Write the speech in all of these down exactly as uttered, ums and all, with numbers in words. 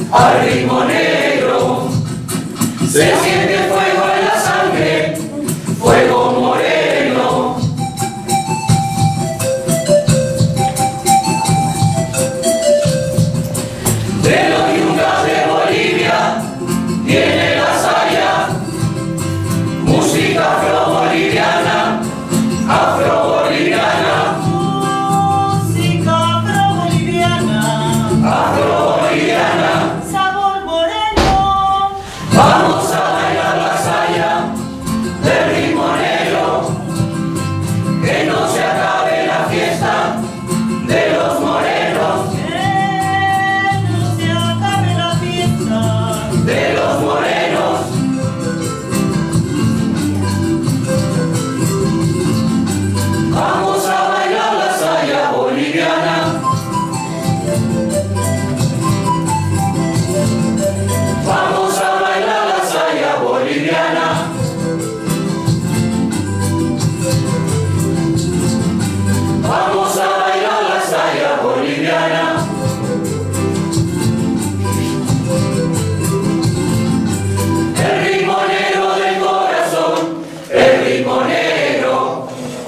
al ritmo negro. Se siente fuego en la sangre, fuego moreno. De los yungas de Bolivia viene la saya, música afro-boliviana, afro-boliviana. Música afro-boliviana, afro-boliviana. Sabor moreno. Vamos a bailar la saya del ritmo negro, que no se acabe la fiesta de los morenos, Que no se acabe la fiesta de los morenos. Vamos a bailar la saya boliviana. Vamos a bailar la saya boliviana. Vamos a bailar la saya boliviana. El ritmo negro del corazón, el ritmo negro.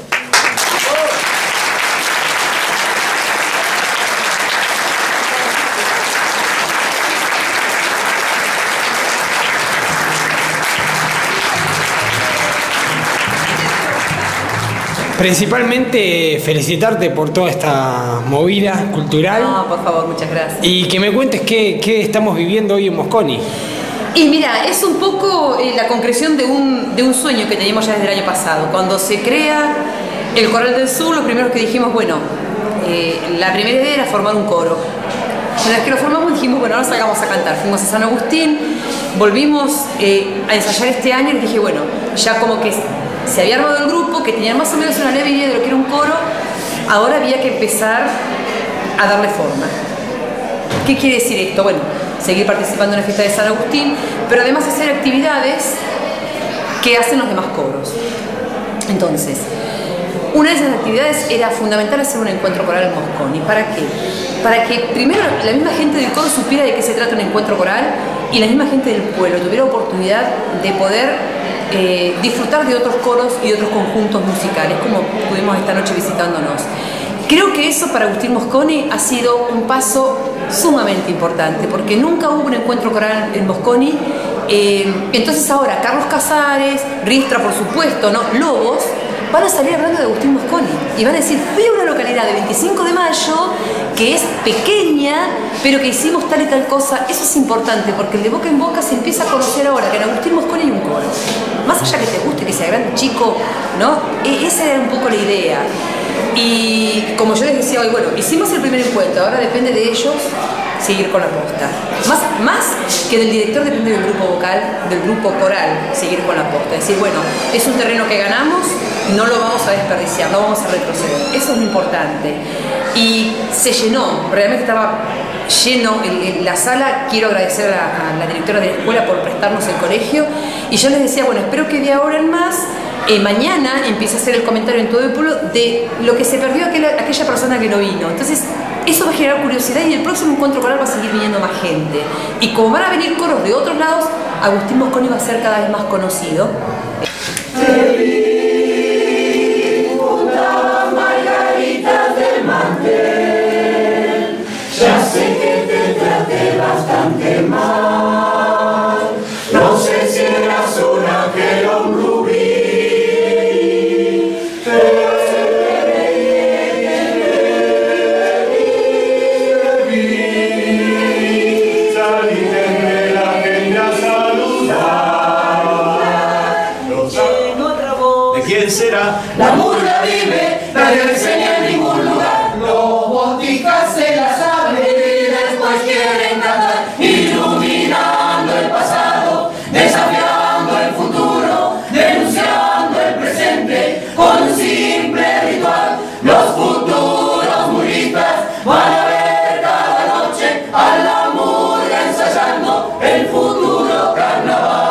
Principalmente felicitarte por toda esta movida cultural. No, por favor, muchas gracias. Y que me cuentes qué, qué estamos viviendo hoy en Mosconi. Y mira, es un poco eh, la concreción de un, de un sueño que teníamos ya desde el año pasado. Cuando se crea el Coral del Sur, lo primero que dijimos, bueno, eh, la primera idea era formar un coro. Una vez que lo formamos dijimos, bueno, ahora salgamos a cantar. Fuimos a San Agustín, volvimos eh, a ensayar este año y les dije, bueno, ya como que se había armado el grupo, que tenían más o menos una leve idea de lo que era un coro, ahora había que empezar a darle forma. ¿Qué quiere decir esto? Bueno, seguir participando en la fiesta de San Agustín, pero además hacer actividades que hacen los demás coros. Entonces, una de esas actividades era fundamental hacer un encuentro coral en Mosconi. ¿Para qué? Para que primero la misma gente del coro supiera de qué se trata un encuentro coral y la misma gente del pueblo tuviera oportunidad de poder eh, disfrutar de otros coros y otros conjuntos musicales, como pudimos esta noche visitándonos. Creo que eso para Agustín Mosconi ha sido un paso sumamente importante, porque nunca hubo un encuentro coral en Mosconi. Eh, entonces ahora Carlos Casares, Ristra por supuesto, ¿no? Lobos, van a salir hablando de Agustín Mosconi y van a decir, fui a una localidad de veinticinco de mayo que es pequeña, pero que hicimos tal y tal cosa. Eso es importante, porque el de boca en boca se empieza a conocer ahora que en Agustín Mosconi hay un coro. Más allá que te guste, que sea grande, chico, ¿no? E esa era un poco la idea. Y como yo les decía hoy, bueno, hicimos el primer encuentro, ahora depende de ellos seguir con la posta. Más, más que del director depende del grupo vocal, del grupo coral, seguir con la posta. Es decir, bueno, es un terreno que ganamos, no lo vamos a desperdiciar, no vamos a retroceder. Eso es lo importante. Y se llenó, realmente estaba lleno el, el, la sala. Quiero agradecer a, a la directora de la escuela por prestarnos el colegio. Y yo les decía, bueno, espero que de ahora en más, eh, mañana empiece a hacer el comentario en todo el pueblo de lo que se perdió aquella, aquella persona que no vino. Entonces, eso va a generar curiosidad y el próximo encuentro coral va a seguir viniendo más gente. Y como van a venir coros de otros lados, Agustín Mosconi va a ser cada vez más conocido. Te vi juntar margaritas del mantel, ya sé que te traté bastante mal, no sé si eras un ángel o un rubí. ¿Quién será? La murga vive, nadie le enseña en ningún lugar. Los boticas se la saben y después quieren cantar, iluminando el pasado, desafiando el futuro, denunciando el presente con un simple ritual. Los futuros murguistas van a ver cada noche a la murga ensayando el futuro carnaval.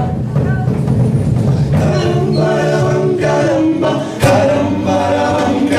Caramba, caramba,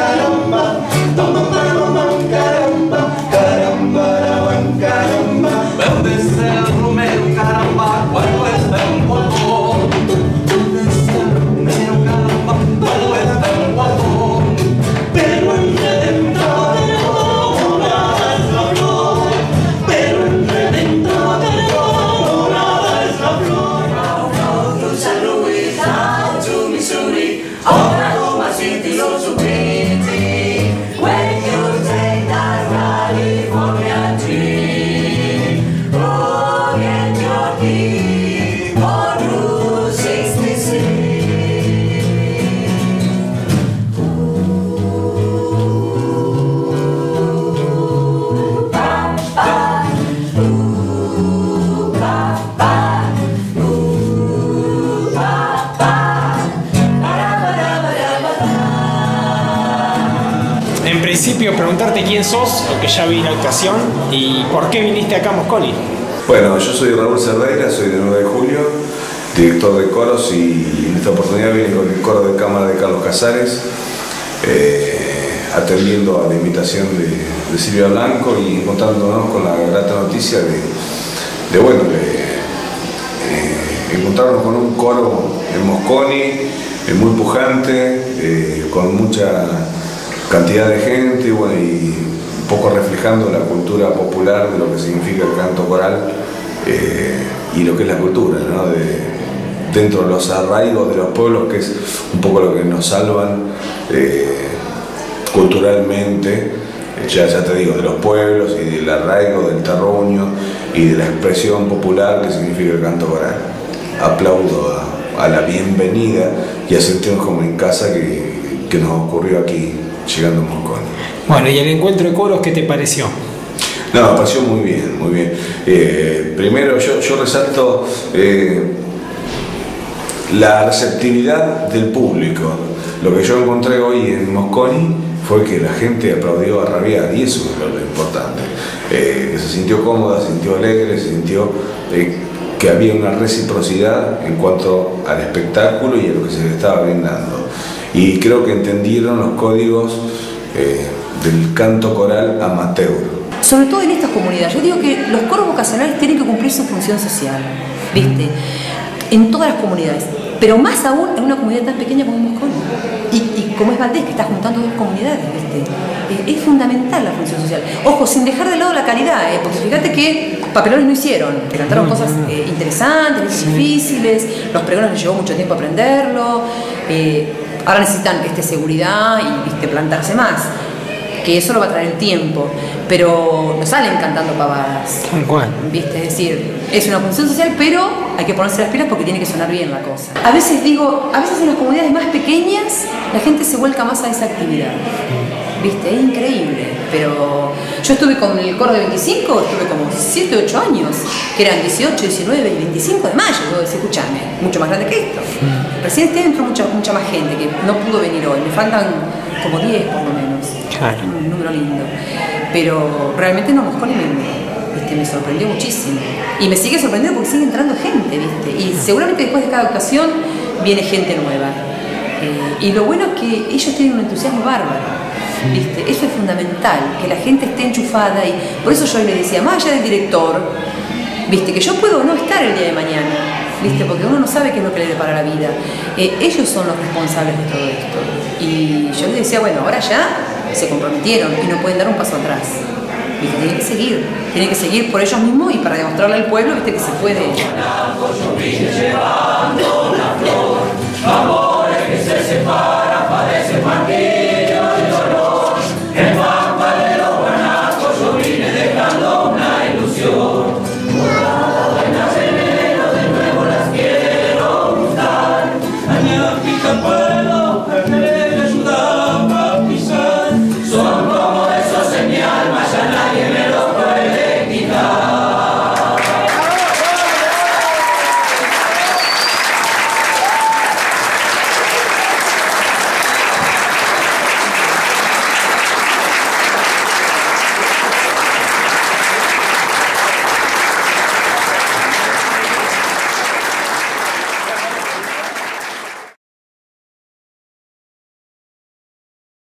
preguntarte quién sos, aunque ya vi la actuación, y por qué viniste acá a Mosconi. Bueno, yo soy Raúl Cerdeira, soy de nueve de julio, director de coros, y en esta oportunidad vine con el coro de cámara de Carlos Casares, eh, atendiendo a la invitación de, de Silvia Blanco y encontrándonos con la grata noticia de, de bueno, de eh, encontrarnos con un coro en Mosconi, eh, muy pujante, eh, con mucha cantidad de gente, bueno, y un poco reflejando la cultura popular de lo que significa el canto coral eh, y lo que es la cultura, ¿no? De, dentro de los arraigos de los pueblos, que es un poco lo que nos salvan eh, culturalmente, ya, ya te digo, de los pueblos y del arraigo, del terruño y de la expresión popular que significa el canto coral. Aplaudo a, a la bienvenida y a sentirnos como en casa que, que nos ocurrió aquí, llegando a Mosconi. Bueno, ¿y el encuentro de coros qué te pareció? No, me pareció muy bien, muy bien. Eh, primero yo, yo resalto eh, la receptividad del público. Lo que yo encontré hoy en Mosconi fue que la gente aplaudió a rabiar, y eso es lo importante. Eh, que se sintió cómoda, se sintió alegre, se sintió eh, que había una reciprocidad en cuanto al espectáculo y a lo que se le estaba brindando. Y creo que entendieron los códigos eh, del canto coral amateur. Sobre todo en estas comunidades. Yo digo que los coros vocacionales tienen que cumplir su función social, ¿viste? En todas las comunidades, pero más aún en una comunidad tan pequeña como Mosconi. Y, y como es Valdés, que está juntando dos comunidades, ¿viste? Eh, es fundamental la función social. Ojo, sin dejar de lado la calidad, ¿eh? Porque fíjate que papelones no hicieron, que cantaron cosas eh, interesantes, difíciles, los pregones les llevó mucho tiempo aprenderlo, eh, ahora necesitan este, seguridad y ¿viste? Plantarse más. Que eso lo va a traer el tiempo, pero no salen cantando pavadas, ¿viste? Es decir, es una función social, pero hay que ponerse las pilas porque tiene que sonar bien la cosa. A veces digo, a veces en las comunidades más pequeñas la gente se vuelca más a esa actividad, ¿viste? Es increíble, pero yo estuve con el coro de veinticinco, estuve como siete, ocho años, que eran dieciocho, diecinueve y veinticinco de mayo, yo decía, escuchame, mucho más grande que esto. Recién este año entró mucha, mucha más gente que no pudo venir hoy, me faltan como diez por lo menos. Claro. Un número lindo. Pero realmente no, Mosconi me, ¿viste? Me sorprendió muchísimo. Y me sigue sorprendiendo porque sigue entrando gente, ¿viste? Y seguramente después de cada actuación viene gente nueva. Eh, y lo bueno es que ellos tienen un entusiasmo bárbaro, ¿viste? Eso es fundamental, que la gente esté enchufada. Y por eso yo les decía, más allá del director, ¿viste? Que yo puedo no estar el día de mañana, ¿viste? Porque uno no sabe qué es lo que le depara la vida. Eh, ellos son los responsables de todo esto. Y yo les decía, bueno, ahora ya se comprometieron y no pueden dar un paso atrás. ¿Viste? Tienen que seguir, tienen que seguir por ellos mismos y para demostrarle al pueblo, ¿viste? Que se puede. Llevando una flor, amores que se separan, padecen martirio.